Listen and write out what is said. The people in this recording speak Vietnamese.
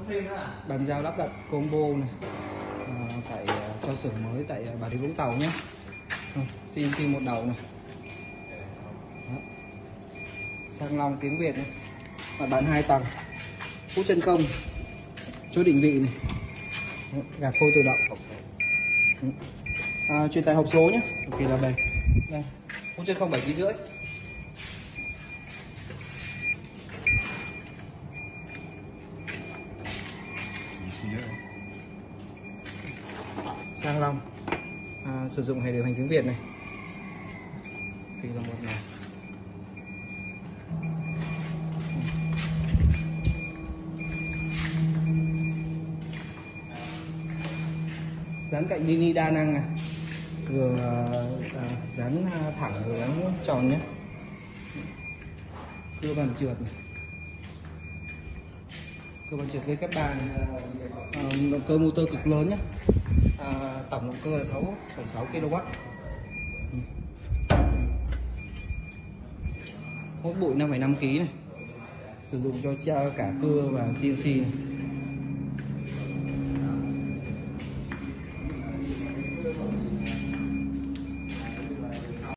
bàn giao lắp đặt combo này, tại cho xưởng mới tại Bà Rịa Vũng Tàu nhé. CNC một đầu này. Đó. Sang long tiếng Việt này. Mặt bàn 2 tầng, hút chân không, chỗ định vị này. Đó. Gạt phôi tự động. Truyền tải hộp số nhé, cực kỳ là bền. Đây, hút chân không 7,5 kg. Sang long, sử dụng hệ điều hành tiếng Việt này, thì là một này. Dán cạnh mini đa năng này, vừa dán thẳng vừa dán tròn nhé. Cơ bản trượt này. Cơ bản trượt VK3 này. Động cơ motor cực lớn nhé. Tổng động cơ là 6,6 kW. Hốt bụi 5,5 kg này. Sử dụng cho cả cưa và CNC này.